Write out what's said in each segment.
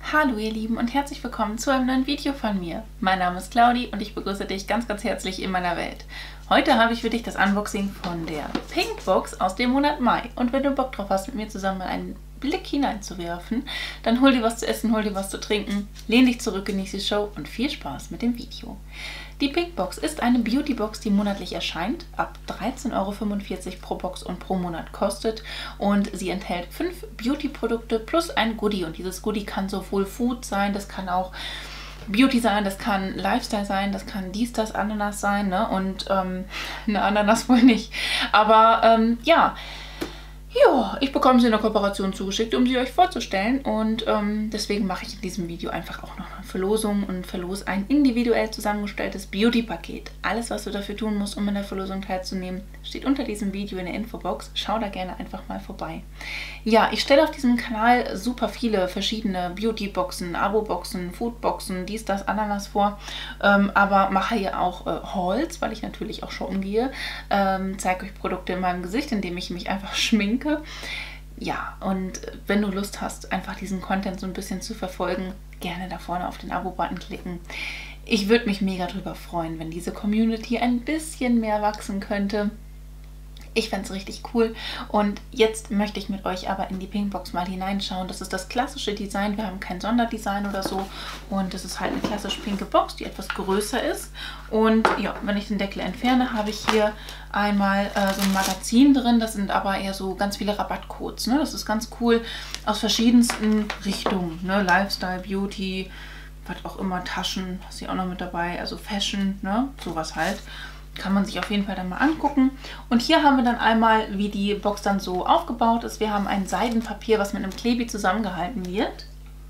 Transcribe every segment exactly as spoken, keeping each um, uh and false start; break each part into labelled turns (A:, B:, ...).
A: Hallo ihr Lieben und herzlich willkommen zu einem neuen Video von mir. Mein Name ist Claudi und ich begrüße dich ganz ganz herzlich in meiner Welt. Heute habe ich für dich das Unboxing von der Pinkbox aus dem Monat Mai. Und wenn du Bock drauf hast, mit mir zusammen mal einen Blick hineinzuwerfen, dann hol dir was zu essen, hol dir was zu trinken, lehn dich zurück, genieße die Show und viel Spaß mit dem Video. Die Pinkbox ist eine Beautybox, die monatlich erscheint, ab dreizehn Euro fünfundvierzig pro Box und pro Monat kostet, und sie enthält fünf Beauty-Produkte plus ein Goodie, und dieses Goodie kann sowohl Food sein, das kann auch Beauty sein, das kann Lifestyle sein, das kann dies, das, Ananas sein, ne? Und ähm, eine Ananas wohl nicht, aber ähm, ja, Ja, ich bekomme sie in der Kooperation zugeschickt, um sie euch vorzustellen, und ähm, deswegen mache ich in diesem Video einfach auch noch eine Verlosung und verlose ein individuell zusammengestelltes Beauty-Paket. Alles, was du dafür tun musst, um in der Verlosung teilzunehmen, steht unter diesem Video in der Infobox. Schau da gerne einfach mal vorbei. Ja, ich stelle auf diesem Kanal super viele verschiedene Beauty-Boxen, Abo-Boxen, Food-Boxen, dies, das, Ananas vor, ähm, aber mache hier auch äh, Hauls, weil ich natürlich auch shoppen gehe, ähm, zeige euch Produkte in meinem Gesicht, indem ich mich einfach schminke. Ja, und wenn du Lust hast, einfach diesen Content so ein bisschen zu verfolgen, gerne da vorne auf den Abo-Button klicken. Ich würde mich mega drüber freuen, wenn diese Community ein bisschen mehr wachsen könnte. Ich fände es richtig cool, und jetzt möchte ich mit euch aber in die Pinkbox mal hineinschauen. Das ist das klassische Design, wir haben kein Sonderdesign oder so, und das ist halt eine klassisch pinke Box, die etwas größer ist. Und ja, wenn ich den Deckel entferne, habe ich hier einmal äh, so ein Magazin drin, das sind aber eher so ganz viele Rabattcodes, ne? Das ist ganz cool, aus verschiedensten Richtungen, ne? Lifestyle, Beauty, was auch immer, Taschen, ist hier auch noch mit dabei, also Fashion, ne? Sowas halt. Kann man sich auf jeden Fall dann mal angucken. Und hier haben wir dann einmal, wie die Box dann so aufgebaut ist. Wir haben ein Seidenpapier, was mit einem Klebi zusammengehalten wird.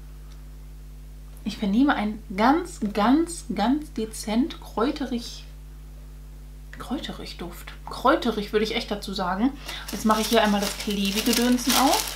A: Ich vernehme ein ganz, ganz, ganz dezent kräuterig, kräuterig Duft. Kräuterig würde ich echt dazu sagen. Jetzt mache ich hier einmal das Klebi-Gedönsen auf.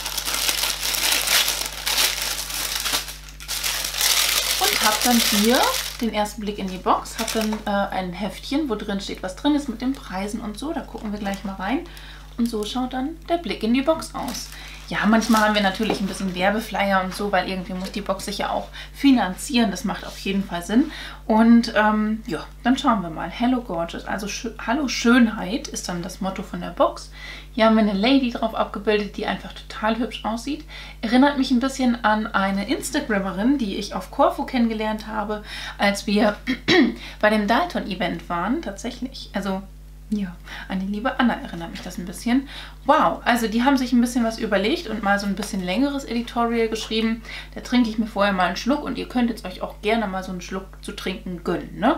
A: Und habe dann hier den ersten Blick in die Box, habe dann äh, ein Heftchen, wo drin steht, was drin ist mit den Preisen und so. Da gucken wir gleich mal rein. Und so schaut dann der Blick in die Box aus. Ja, manchmal haben wir natürlich ein bisschen Werbeflyer und so, weil irgendwie muss die Box sich ja auch finanzieren. Das macht auf jeden Fall Sinn. Und ähm, ja, dann schauen wir mal. Hello Gorgeous, also Sch Hallo Schönheit ist dann das Motto von der Box. Hier haben wir eine Lady drauf abgebildet, die einfach total hübsch aussieht. Erinnert mich ein bisschen an eine Instagrammerin, die ich auf Korfu kennengelernt habe, als wir bei dem Dalton-Event waren, tatsächlich. Also ja, an die liebe Anna erinnert mich das ein bisschen. Wow, also die haben sich ein bisschen was überlegt und mal so ein bisschen längeres Editorial geschrieben. Da trinke ich mir vorher mal einen Schluck, und ihr könnt jetzt euch auch gerne mal so einen Schluck zu trinken gönnen, ne?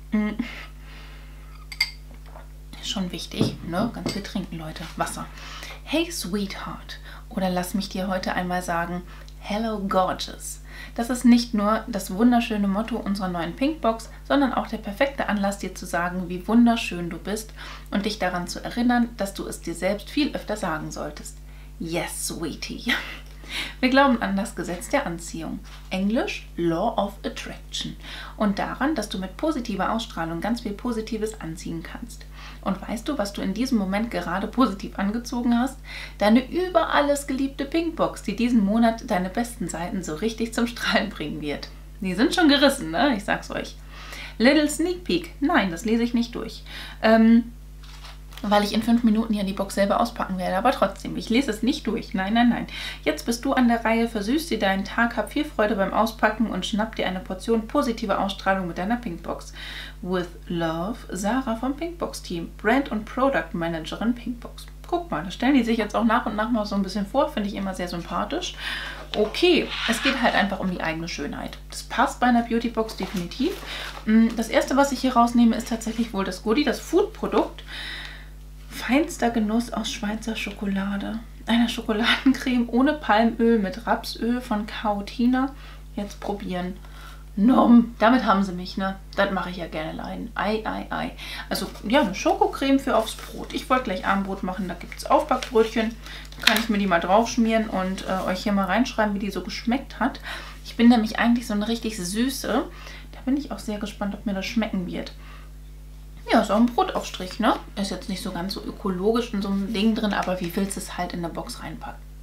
A: Ist schon wichtig, ne? Ganz viel trinken, Leute. Wasser. Hey Sweetheart, oder lass mich dir heute einmal sagen, Hello Gorgeous. Das ist nicht nur das wunderschöne Motto unserer neuen Pinkbox, sondern auch der perfekte Anlass, dir zu sagen, wie wunderschön du bist, und dich daran zu erinnern, dass du es dir selbst viel öfter sagen solltest. Yes, sweetie. Wir glauben an das Gesetz der Anziehung, Englisch Law of Attraction, und daran, dass du mit positiver Ausstrahlung ganz viel Positives anziehen kannst. Und weißt du, was du in diesem Moment gerade positiv angezogen hast? Deine über alles geliebte Pinkbox, die diesen Monat deine besten Seiten so richtig zum Strahlen bringen wird. Die sind schon gerissen, ne? Ich sag's euch. Little Sneak Peek. Nein, das lese ich nicht durch. Ähm, weil ich in fünf Minuten ja die Box selber auspacken werde. Aber trotzdem, ich lese es nicht durch. Nein, nein, nein. Jetzt bist du an der Reihe, versüß dir deinen Tag, hab viel Freude beim Auspacken und schnapp dir eine Portion positive Ausstrahlung mit deiner Pinkbox. With Love, Sarah vom Pinkbox Team, Brand- und Product Managerin Pinkbox. Guck mal, da stellen die sich jetzt auch nach und nach mal so ein bisschen vor, finde ich immer sehr sympathisch. Okay, es geht halt einfach um die eigene Schönheit. Das passt bei einer Beautybox definitiv. Das erste, was ich hier rausnehme, ist tatsächlich wohl das Goodie, das Food-Produkt. Feinster Genuss aus Schweizer Schokolade. Eine Schokoladencreme ohne Palmöl mit Rapsöl von Cautina. Jetzt probieren. Nom, damit haben sie mich, ne? Das mache ich ja gerne leiden. Ei, ei, ei. Also, ja, eine Schokocreme für aufs Brot. Ich wollte gleich Abendbrot machen, da gibt es Aufbackbrötchen. Da kann ich mir die mal drauf schmieren und äh, euch hier mal reinschreiben, wie die so geschmeckt hat. Ich bin nämlich eigentlich so eine richtig süße. Da bin ich auch sehr gespannt, ob mir das schmecken wird. Ja, ist auch ein Brotaufstrich, ne? Ist jetzt nicht so ganz so ökologisch in so einem Ding drin, aber wie willst du es halt in der Box reinpacken?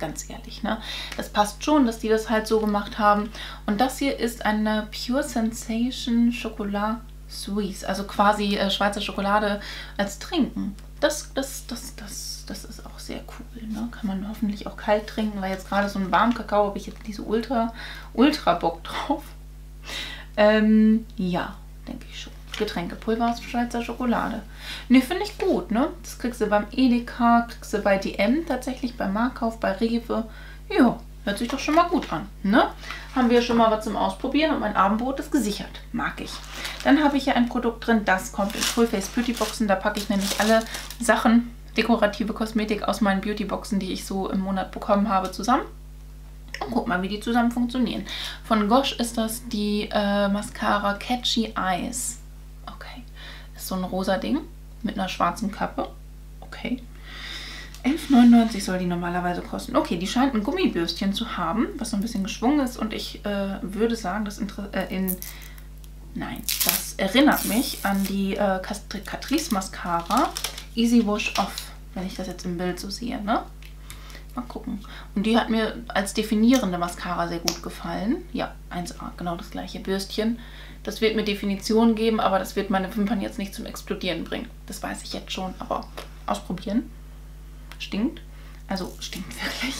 A: ganz ehrlich, ne? Das passt schon, dass die das halt so gemacht haben. Und das hier ist eine Pure Sensation Chocolat Suisse, also quasi äh, Schweizer Schokolade als Trinken. Das, das, das, das, das ist auch sehr cool, ne? Kann man hoffentlich auch kalt trinken, weil jetzt gerade so ein warmen Kakao habe ich jetzt diese ultra, ultra Bock drauf. Ähm, ja, denke ich schon. Getränkepulver aus Schweizer Schokolade. Ne, finde ich gut, ne? Das kriegst du beim Edeka, kriegst du bei D M tatsächlich, beim Marktkauf, bei Rewe. Ja, hört sich doch schon mal gut an, ne? Haben wir schon mal was zum Ausprobieren und mein Abendbrot ist gesichert. Mag ich. Dann habe ich hier ein Produkt drin, das kommt in Fullface Beauty Boxen. Da packe ich nämlich alle Sachen, dekorative Kosmetik aus meinen Beauty Boxen, die ich so im Monat bekommen habe, zusammen. Und guck mal, wie die zusammen funktionieren. Von Gosh ist das die äh, Mascara Catchy Eyes. Okay. Ist so ein rosa Ding mit einer schwarzen Kappe. Okay. elf neunundneunzig soll die normalerweise kosten. Okay, die scheint ein Gummibürstchen zu haben, was so ein bisschen geschwungen ist. Und ich äh, würde sagen, das äh, in... Nein, das erinnert mich an die äh, Catrice Mascara Easy Wash Off, wenn ich das jetzt im Bild so sehe, ne? Mal gucken. Und die hat mir als definierende Mascara sehr gut gefallen. Ja, eins A, genau das gleiche Bürstchen. Das wird mir Definition geben, aber das wird meine Wimpern jetzt nicht zum Explodieren bringen. Das weiß ich jetzt schon, aber ausprobieren. Stinkt. Also stinkt wirklich.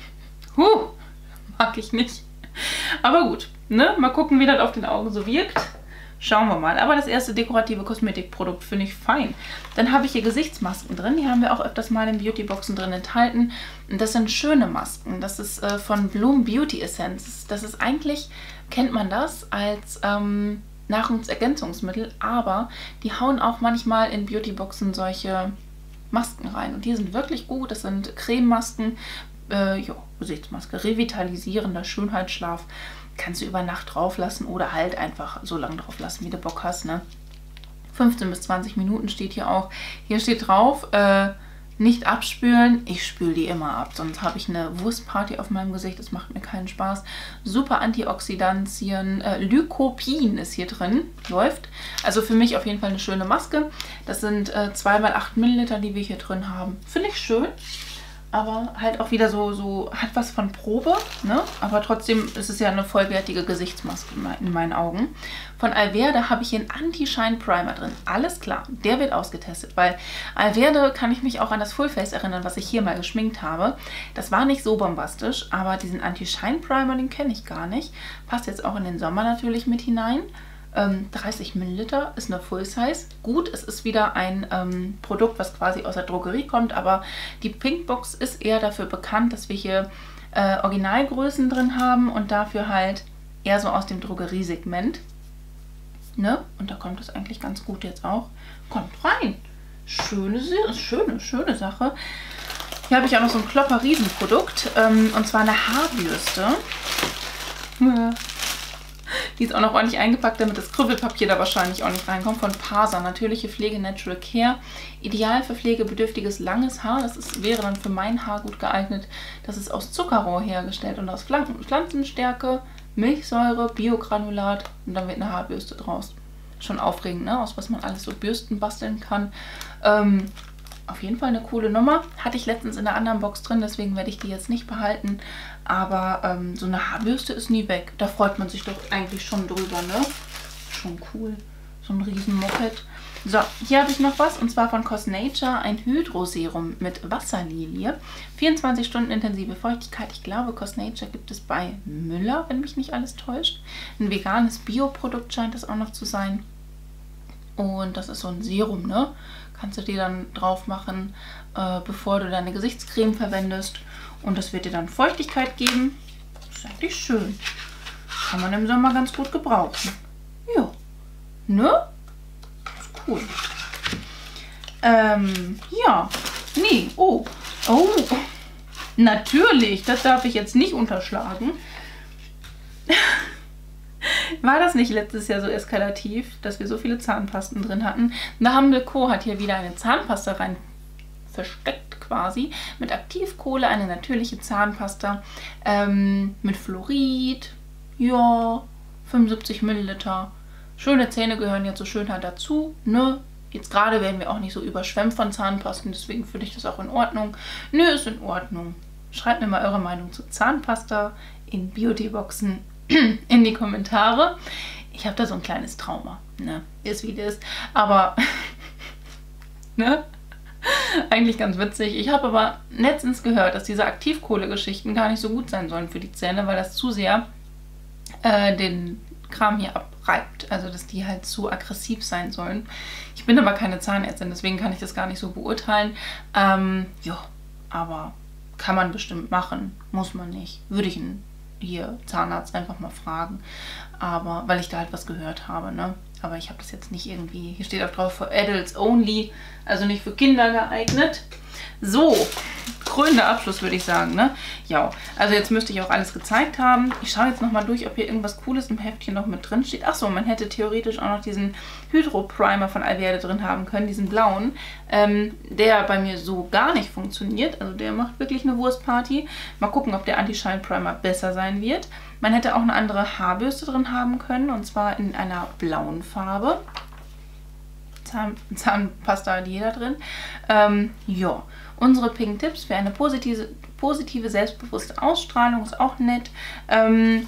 A: Huh, mag ich nicht. Aber gut, ne? Mal gucken, wie das auf den Augen so wirkt. Schauen wir mal. Aber das erste dekorative Kosmetikprodukt finde ich fein. Dann habe ich hier Gesichtsmasken drin. Die haben wir auch öfters mal in Beautyboxen drin enthalten. Und das sind schöne Masken. Das ist äh, von Bloom Beauty Essence. Das ist eigentlich, kennt man das als ähm, Nahrungsergänzungsmittel, aber die hauen auch manchmal in Beautyboxen solche Masken rein. Und die sind wirklich gut. Das sind Crememasken, äh, ja, Gesichtsmaske, revitalisierender Schönheitsschlaf. Kannst du über Nacht drauf lassen oder halt einfach so lange drauf lassen, wie du Bock hast, ne? fünfzehn bis zwanzig Minuten steht hier auch. Hier steht drauf, äh, nicht abspülen. Ich spüle die immer ab, sonst habe ich eine Wurstparty auf meinem Gesicht. Das macht mir keinen Spaß. Super Antioxidantien. Äh, Lycopin ist hier drin. Läuft. Also für mich auf jeden Fall eine schöne Maske. Das sind äh, zwei mal acht Milliliter, die wir hier drin haben. Finde ich schön. Aber halt auch wieder so, so, hat was von Probe, ne? Aber trotzdem ist es ja eine vollwertige Gesichtsmaske in meinen Augen. Von Alverde habe ich hier einen Anti-Shine Primer drin. Alles klar, der wird ausgetestet, weil Alverde kann ich mich auch an das Fullface erinnern, was ich hier mal geschminkt habe. Das war nicht so bombastisch, aber diesen Anti-Shine Primer, den kenne ich gar nicht. Passt jetzt auch in den Sommer natürlich mit hinein. dreißig Milliliter ist eine Full Size. Gut, es ist wieder ein ähm, Produkt, was quasi aus der Drogerie kommt, aber die Pinkbox ist eher dafür bekannt, dass wir hier äh, Originalgrößen drin haben und dafür halt eher so aus dem Drogeriesegment. Ne? Und da kommt es eigentlich ganz gut jetzt auch. Kommt rein. Schöne, schöne, schöne Sache. Hier habe ich auch noch so ein Klopper-Riesenprodukt, ähm, und zwar eine Haarbürste. Ja. Die ist auch noch ordentlich eingepackt, damit das Krüppelpapier da wahrscheinlich auch nicht reinkommt. Von Parsa. Natürliche Pflege, Natural Care. Ideal für pflegebedürftiges, langes Haar. Das ist, wäre dann für mein Haar gut geeignet. Das ist aus Zuckerrohr hergestellt und aus Pflanzenstärke, Milchsäure, Biogranulat. Und dann wird eine Haarbürste draus. Schon aufregend, ne? Aus was man alles so Bürsten basteln kann. Ähm... Auf jeden Fall eine coole Nummer. Hatte ich letztens in einer anderen Box drin, deswegen werde ich die jetzt nicht behalten. Aber ähm, so eine Haarbürste ist nie weg. Da freut man sich doch eigentlich schon drüber, ne? Schon cool. So ein riesen Moped. So, hier habe ich noch was, und zwar von Cosnature, ein Hydroserum mit Wasserlilie. vierundzwanzig Stunden intensive Feuchtigkeit. Ich glaube, Cosnature gibt es bei Müller, wenn mich nicht alles täuscht. Ein veganes Bioprodukt scheint es auch noch zu sein. Und das ist so ein Serum, ne? Kannst du dir dann drauf machen, äh, bevor du deine Gesichtscreme verwendest. Und das wird dir dann Feuchtigkeit geben. Das ist eigentlich schön. Kann man im Sommer ganz gut gebrauchen. Ja. Ne? Ist cool. Ähm, ja. Nee. Oh. Oh. Natürlich. Das darf ich jetzt nicht unterschlagen. War das nicht letztes Jahr so eskalativ, dass wir so viele Zahnpasten drin hatten? Naham Co. hat hier wieder eine Zahnpasta rein versteckt quasi. Mit Aktivkohle, eine natürliche Zahnpasta. Ähm, mit Fluorid. Ja, fünfundsiebzig Milliliter. Schöne Zähne gehören ja zur Schönheit dazu, ne? Jetzt gerade werden wir auch nicht so überschwemmt von Zahnpasten, deswegen finde ich das auch in Ordnung. Nö, ist in Ordnung. schreibt mir mal eure Meinung zu Zahnpasta in Beauty-Boxen in die Kommentare. Ich habe da so ein kleines Trauma, ne? Ist wie das ist, aber ne? Eigentlich ganz witzig. Ich habe aber letztens gehört, dass diese Aktivkohle-Geschichten gar nicht so gut sein sollen für die Zähne, weil das zu sehr äh, den Kram hier abreibt. Also, dass die halt zu aggressiv sein sollen. Ich bin aber keine Zahnärztin, deswegen kann ich das gar nicht so beurteilen. Ähm, ja, aber kann man bestimmt machen. Muss man nicht. Würde ich einen hier Zahnarzt einfach mal fragen. Aber, weil ich da halt was gehört habe, ne? Aber ich habe das jetzt nicht irgendwie, hier steht auch drauf, for adults only, also nicht für Kinder geeignet. So, krönender Abschluss würde ich sagen, ne? Ja, also jetzt müsste ich auch alles gezeigt haben. Ich schaue jetzt nochmal durch, ob hier irgendwas Cooles im Heftchen noch mit drin steht. Achso, man hätte theoretisch auch noch diesen Hydro-Primer von Alverde drin haben können, diesen blauen, ähm, der bei mir so gar nicht funktioniert. Also der macht wirklich eine Wurstparty. Mal gucken, ob der Anti-Shine-Primer besser sein wird. Man hätte auch eine andere Haarbürste drin haben können, und zwar in einer blauen Farbe. Zahn, Zahnpasta hat jeder drin. Ähm, ja, unsere Pink Tipps für eine positive, positive, selbstbewusste Ausstrahlung ist auch nett. Ähm,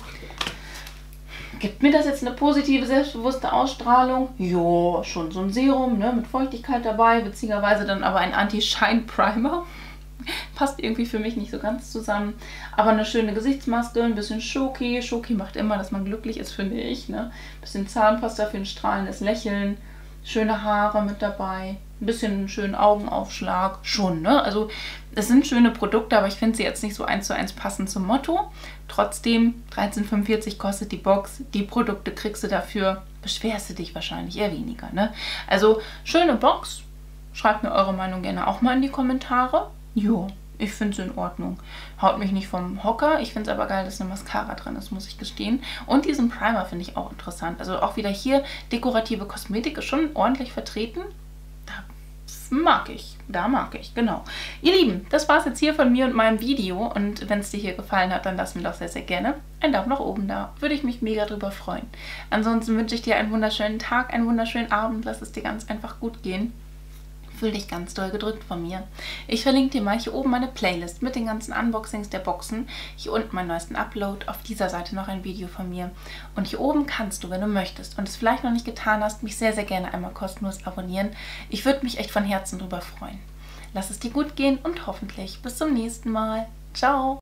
A: gibt mir das jetzt eine positive, selbstbewusste Ausstrahlung? Ja, schon so ein Serum, ne, mit Feuchtigkeit dabei, beziehungsweise dann aber ein Anti-Shine-Primer. Passt irgendwie für mich nicht so ganz zusammen. Aber eine schöne Gesichtsmaske, ein bisschen Schoki. Schoki macht immer, dass man glücklich ist, finde ich. Ne? Ein bisschen Zahnpasta für ein strahlendes Lächeln. Schöne Haare mit dabei. Ein bisschen einen schönen Augenaufschlag. Schon, ne? Also, es sind schöne Produkte, aber ich finde sie jetzt nicht so eins zu eins passend zum Motto. Trotzdem, dreizehn fünfundvierzig kostet die Box. Die Produkte kriegst du dafür. Beschwerst du dich wahrscheinlich eher weniger, ne? Also, schöne Box. Schreibt mir eure Meinung gerne auch mal in die Kommentare. Jo, ich finde es in Ordnung. Haut mich nicht vom Hocker. Ich finde es aber geil, dass eine Mascara drin ist, muss ich gestehen. Und diesen Primer finde ich auch interessant. Also auch wieder hier dekorative Kosmetik ist schon ordentlich vertreten. Da mag ich. Da mag ich, genau. Ihr Lieben, das war es jetzt hier von mir und meinem Video. Und wenn es dir hier gefallen hat, dann lass mir doch sehr, sehr gerne einen Daumen nach oben da. Würde ich mich mega drüber freuen. Ansonsten wünsche ich dir einen wunderschönen Tag, einen wunderschönen Abend. Lass es dir ganz einfach gut gehen. Fühl dich ganz doll gedrückt von mir. Ich verlinke dir mal hier oben meine Playlist mit den ganzen Unboxings der Boxen. Hier unten meinen neuesten Upload. Auf dieser Seite noch ein Video von mir. Und hier oben kannst du, wenn du möchtest und es vielleicht noch nicht getan hast, mich sehr, sehr gerne einmal kostenlos abonnieren. Ich würde mich echt von Herzen drüber freuen. Lass es dir gut gehen und hoffentlich bis zum nächsten Mal. Ciao!